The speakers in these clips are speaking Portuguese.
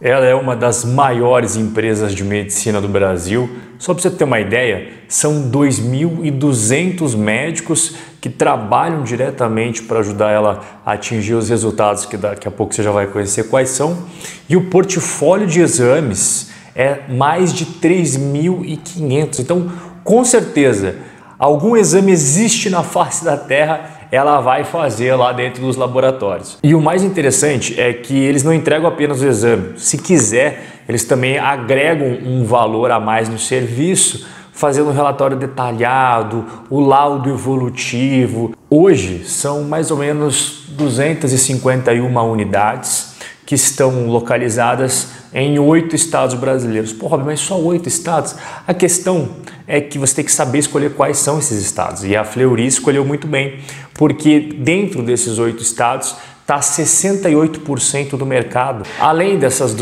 Ela é uma das maiores empresas de medicina do Brasil. Só para você ter uma ideia, são 2.200 médicos que trabalham diretamente para ajudar ela a atingir os resultados que daqui a pouco você já vai conhecer quais são. E o portfólio de exames é mais de 3.500. Então, com certeza, algum exame existe na face da Terra, ela vai fazer lá dentro dos laboratórios. E o mais interessante é que eles não entregam apenas o exame. Se quiser, eles também agregam um valor a mais no serviço, fazendo um relatório detalhado, o laudo evolutivo. Hoje são mais ou menos 251 unidades que estão localizadas em 8 estados brasileiros. Porra, mas só 8 estados? A questão é que você tem que saber escolher quais são esses estados. E a Fleury escolheu muito bem, porque dentro desses 8 estados está 68% do mercado. Além dessas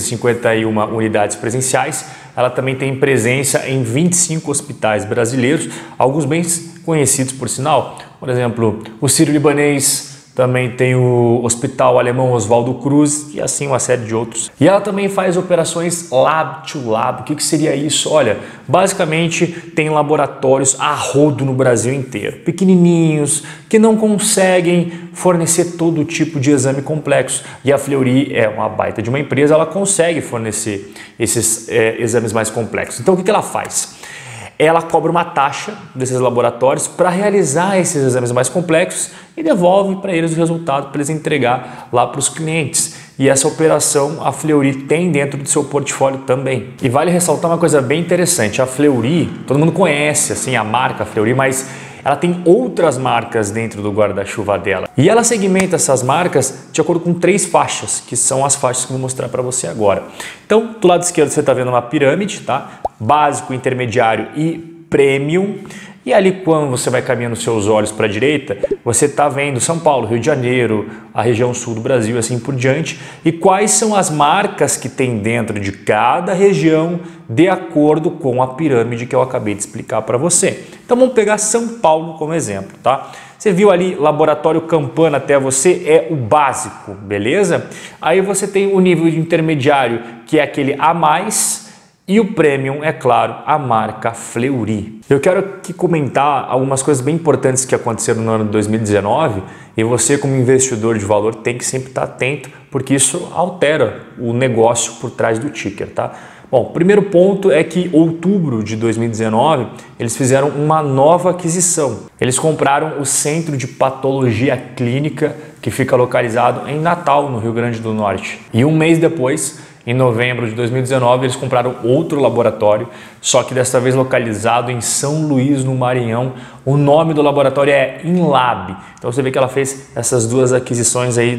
251 unidades presenciais, ela também tem presença em 25 hospitais brasileiros, alguns bem conhecidos por sinal. Por exemplo, o Sírio-Libanês, também tem o Hospital Alemão Oswaldo Cruz e assim uma série de outros. E ela também faz operações lab to lab. O que seria isso? Olha, basicamente tem laboratórios a rodo no Brasil inteiro, pequenininhos, que não conseguem fornecer todo tipo de exame complexo. E a Fleury é uma baita de uma empresa, ela consegue fornecer esses exames mais complexos. Então o que ela faz? Ela cobra uma taxa desses laboratórios para realizar esses exames mais complexos e devolve para eles o resultado para eles entregar lá para os clientes. E essa operação a Fleury tem dentro do seu portfólio também. E vale ressaltar uma coisa bem interessante, a Fleury, todo mundo conhece assim a marca Fleury, mas ela tem outras marcas dentro do guarda-chuva dela. E ela segmenta essas marcas de acordo com 3 faixas, que são as faixas que eu vou mostrar para você agora. Então, do lado esquerdo você está vendo uma pirâmide, tá? Básico, intermediário e premium. E ali quando você vai caminhando seus olhos para a direita, você está vendo São Paulo, Rio de Janeiro, a região sul do Brasil, assim por diante. E quais são as marcas que tem dentro de cada região de acordo com a pirâmide que eu acabei de explicar para você. Então vamos pegar São Paulo como exemplo, tá? Você viu ali Laboratório Campana até você é o básico, beleza? Aí você tem o nível de intermediário, que é aquele a mais. E o Premium, é claro, a marca Fleury. Eu quero aqui comentar algumas coisas bem importantes que aconteceram no ano de 2019 e você como investidor de valor tem que sempre estar atento porque isso altera o negócio por trás do ticker, tá? Bom, o primeiro ponto é que em outubro de 2019 eles fizeram uma nova aquisição. Eles compraram o Centro de Patologia Clínica que fica localizado em Natal, no Rio Grande do Norte. E um mês depois, em novembro de 2019, eles compraram outro laboratório, só que desta vez localizado em São Luís, no Maranhão. O nome do laboratório é Inlab. Então você vê que ela fez essas duas aquisições aí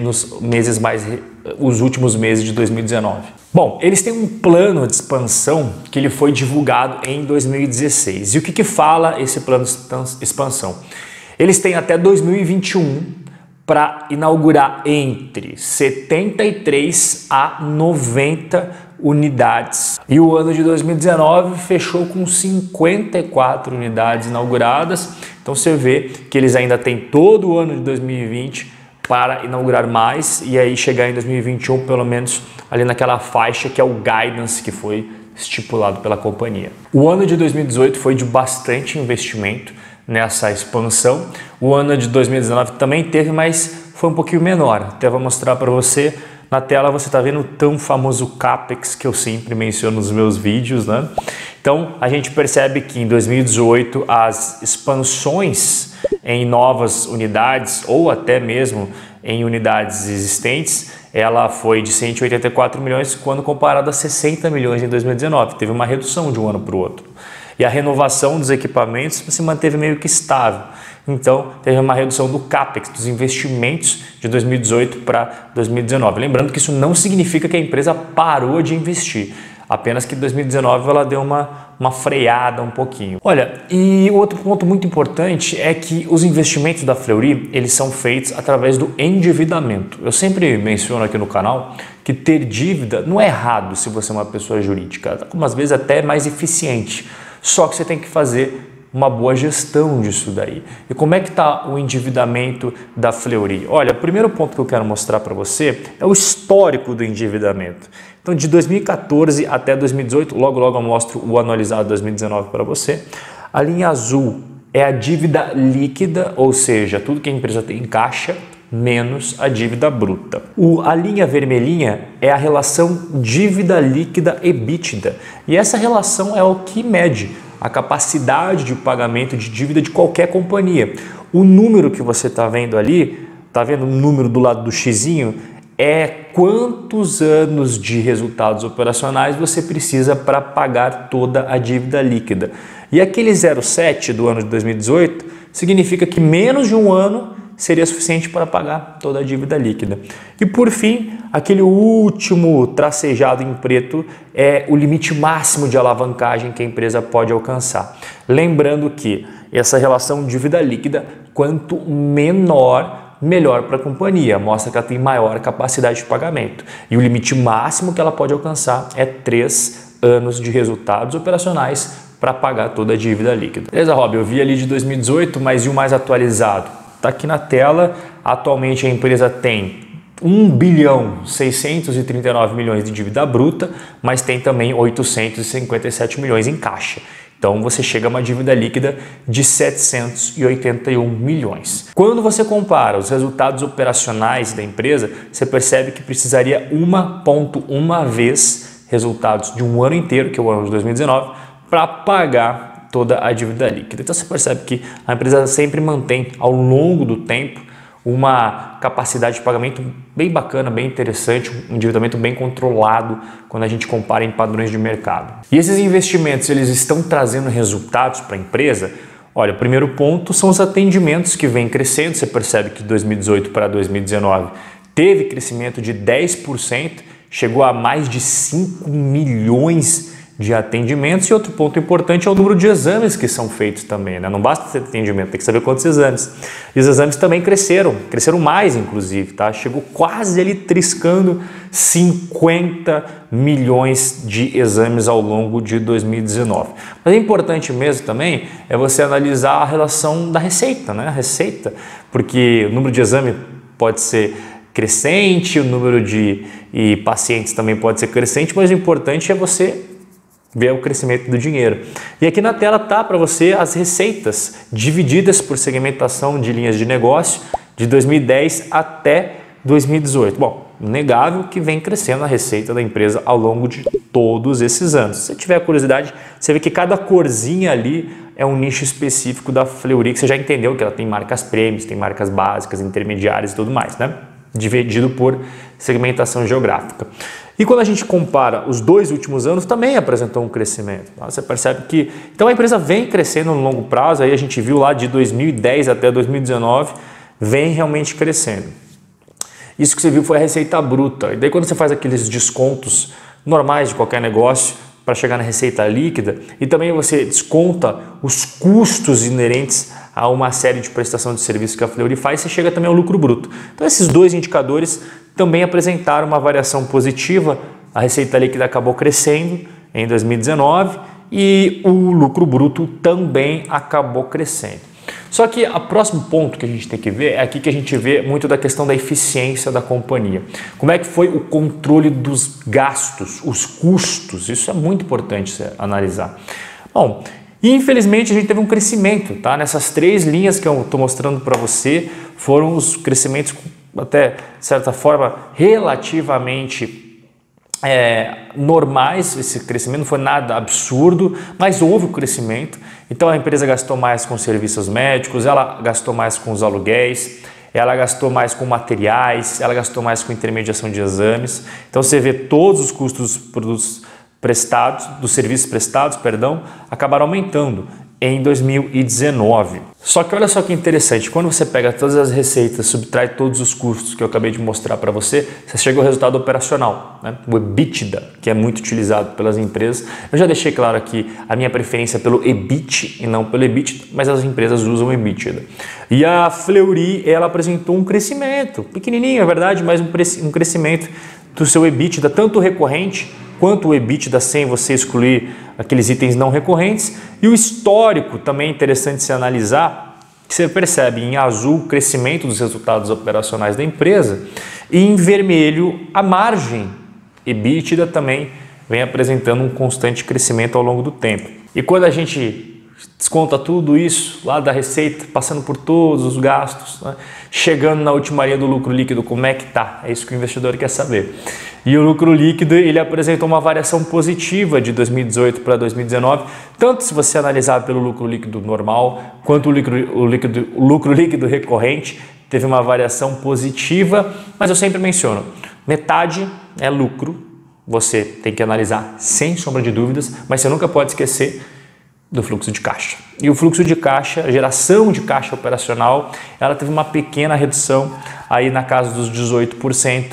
os últimos meses de 2019. Bom, eles têm um plano de expansão que ele foi divulgado em 2016. E o que fala esse plano de expansão? Eles têm até 2021 para inaugurar entre 73 a 90 unidades. E o ano de 2019 fechou com 54 unidades inauguradas. Então você vê que eles ainda têm todo o ano de 2020 para inaugurar mais e aí chegar em 2021 pelo menos ali naquela faixa que é o guidance que foi estipulado pela companhia. O ano de 2018 foi de bastante investimento nessa expansão. O ano de 2019 também teve, mas foi um pouquinho menor. Até vou mostrar para você. Na tela você está vendo o tão famoso CAPEX que eu sempre menciono nos meus vídeos, né? Então a gente percebe que em 2018 as expansões em novas unidades ou até mesmo em unidades existentes, ela foi de 184 milhões quando comparado a 60 milhões em 2019. Teve uma redução de um ano para o outro. E a renovação dos equipamentos se manteve meio que estável. Então, teve uma redução do CAPEX, dos investimentos de 2018 para 2019. Lembrando que isso não significa que a empresa parou de investir, apenas que em 2019 ela deu uma freada um pouquinho. Olha, e outro ponto muito importante é que os investimentos da Fleury, eles são feitos através do endividamento. Eu sempre menciono aqui no canal que ter dívida não é errado se você é uma pessoa jurídica, algumas vezes até é mais eficiente. Só que você tem que fazer uma boa gestão disso daí. E como é que está o endividamento da Fleury? Olha, o primeiro ponto que eu quero mostrar para você é o histórico do endividamento. Então, de 2014 até 2018, logo eu mostro o anualizado 2019 para você. A linha azul é a dívida líquida, ou seja, tudo que a empresa tem em caixa, menos a dívida bruta. A linha vermelhinha é a relação dívida líquida EBITDA. E essa relação é o que mede a capacidade de pagamento de dívida de qualquer companhia. O número que você está vendo ali, está vendo o número do lado do xizinho? É quantos anos de resultados operacionais você precisa para pagar toda a dívida líquida. E aquele 0,7 do ano de 2018 significa que menos de um ano seria suficiente para pagar toda a dívida líquida. E por fim, aquele último tracejado em preto é o limite máximo de alavancagem que a empresa pode alcançar. Lembrando que essa relação dívida líquida, quanto menor, melhor para a companhia, mostra que ela tem maior capacidade de pagamento. E o limite máximo que ela pode alcançar é 3 anos de resultados operacionais para pagar toda a dívida líquida. Beleza, Rob? Eu vi ali de 2018, mas e o mais atualizado? Está aqui na tela. Atualmente a empresa tem 1.639 bilhões de dívida bruta, mas tem também 857 milhões em caixa. Então você chega a uma dívida líquida de 781 milhões. Quando você compara os resultados operacionais da empresa, você percebe que precisaria 1,1 vez resultados de um ano inteiro, que é o ano de 2019, para pagar toda a dívida líquida. Então você percebe que a empresa sempre mantém ao longo do tempo uma capacidade de pagamento bem bacana, bem interessante, um endividamento bem controlado quando a gente compara em padrões de mercado. E esses investimentos, eles estão trazendo resultados para a empresa? Olha, o primeiro ponto são os atendimentos que vêm crescendo. Você percebe que de 2018 para 2019 teve crescimento de 10%, chegou a mais de 5 milhões de atendimentos. E outro ponto importante é o número de exames que são feitos também, né? Não basta ter atendimento, tem que saber quantos exames. E os exames também cresceram mais inclusive, tá? Chegou quase ali triscando 50 milhões de exames ao longo de 2019. Mas é importante mesmo também é você analisar a relação da receita, né? A receita, porque o número de exame pode ser crescente, o número de pacientes também pode ser crescente, mas o importante é você ver o crescimento do dinheiro. E aqui na tela tá para você as receitas divididas por segmentação de linhas de negócio de 2010 até 2018. Bom, inegável que vem crescendo a receita da empresa ao longo de todos esses anos. Se você tiver curiosidade, você vê que cada corzinha ali é um nicho específico da Fleury, que você já entendeu que ela tem marcas prêmios, tem marcas básicas, intermediárias e tudo mais, né? Dividido por segmentação geográfica. E quando a gente compara os 2 últimos anos, também apresentou um crescimento. Você percebe que então a empresa vem crescendo no longo prazo, aí a gente viu lá de 2010 até 2019, vem realmente crescendo. Isso que você viu foi a receita bruta. E daí quando você faz aqueles descontos normais de qualquer negócio para chegar na receita líquida, e também você desconta os custos inerentes a uma série de prestação de serviço que a Fleury faz, você chega também ao lucro bruto. Então esses 2 indicadores também apresentaram uma variação positiva. A receita líquida acabou crescendo em 2019 e o lucro bruto também acabou crescendo. Só que o próximo ponto que a gente tem que ver é aqui que a gente vê muito da questão da eficiência da companhia. Como é que foi o controle dos gastos, os custos? Isso é muito importante você analisar. Bom, infelizmente a gente teve um crescimento, tá? Nessas 3 linhas que eu estou mostrando para você, foram os crescimentos até, de certa forma, relativamente normais. Esse crescimento não foi nada absurdo, mas houve o crescimento. Então a empresa gastou mais com serviços médicos, ela gastou mais com os aluguéis, ela gastou mais com materiais, ela gastou mais com intermediação de exames. Então você vê todos os custos dos produtos prestados, dos serviços prestados, acabaram aumentando em 2019. Só que olha só que interessante, quando você pega todas as receitas, subtrai todos os custos que eu acabei de mostrar para você, você chega ao resultado operacional, né? O EBITDA, que é muito utilizado pelas empresas. Eu já deixei claro aqui a minha preferência pelo EBIT e não pelo EBITDA, mas as empresas usam o EBITDA. E a Fleury, ela apresentou um crescimento, pequenininho, é verdade, mas um crescimento do seu EBITDA, tanto recorrente quanto o EBITDA sem você excluir aqueles itens não recorrentes. E o histórico também é interessante se analisar, que você percebe em azul o crescimento dos resultados operacionais da empresa e em vermelho a margem EBITDA também vem apresentando um constante crescimento ao longo do tempo. E quando a gente desconta tudo isso lá da receita, passando por todos os gastos, né? Chegando na última linha do lucro líquido, como é que tá? É isso que o investidor quer saber. E o lucro líquido, ele apresentou uma variação positiva de 2018 para 2019, tanto se você analisar pelo lucro líquido normal, quanto o lucro líquido recorrente, teve uma variação positiva, mas eu sempre menciono, metade é lucro, você tem que analisar sem sombra de dúvidas, mas você nunca pode esquecer do fluxo de caixa. E o fluxo de caixa, a geração de caixa operacional, ela teve uma pequena redução aí na casa dos 18%,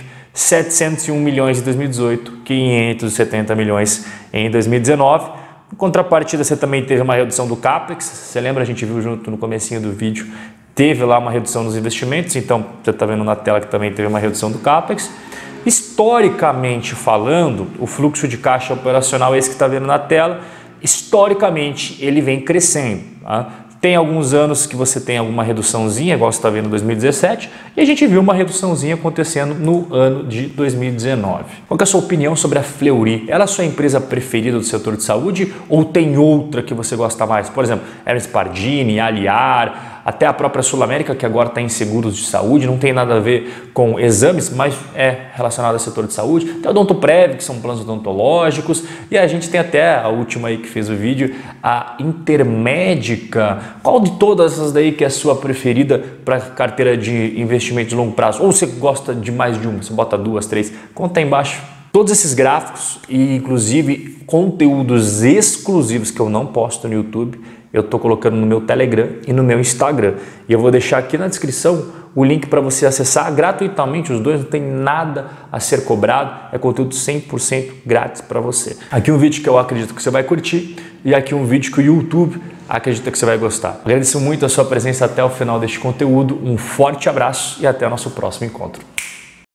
701 milhões em 2018, 570 milhões em 2019. Em contrapartida, você também teve uma redução do CAPEX, você lembra, a gente viu junto no comecinho do vídeo, teve lá uma redução nos investimentos, então você está vendo na tela que também teve uma redução do CAPEX. Historicamente falando, o fluxo de caixa operacional, esse que está vendo na tela, historicamente ele vem crescendo. Tá? Tem alguns anos que você tem alguma reduçãozinha, igual você está vendo em 2017, e a gente viu uma reduçãozinha acontecendo no ano de 2019. Qual que é a sua opinião sobre a Fleury? Ela é a sua empresa preferida do setor de saúde ou tem outra que você gosta mais? Por exemplo, Hermes Pardini, Aliar, até a própria Sul América, que agora está em seguros de saúde, não tem nada a ver com exames, mas é relacionado ao setor de saúde. Tem a Odontoprev, que são planos odontológicos, e a gente tem até a última aí que fez o vídeo, a Intermédica. Qual de todas essas daí que é a sua preferida para carteira de investimento de longo prazo? Ou você gosta de mais de uma, você bota 2, 3, conta aí embaixo. Todos esses gráficos e inclusive conteúdos exclusivos que eu não posto no YouTube, eu estou colocando no meu Telegram e no meu Instagram. E eu vou deixar aqui na descrição o link para você acessar gratuitamente, os dois, não tem nada a ser cobrado, é conteúdo 100% grátis para você. Aqui um vídeo que eu acredito que você vai curtir e aqui um vídeo que o YouTube acredita que você vai gostar. Agradeço muito a sua presença até o final deste conteúdo, um forte abraço e até o nosso próximo encontro.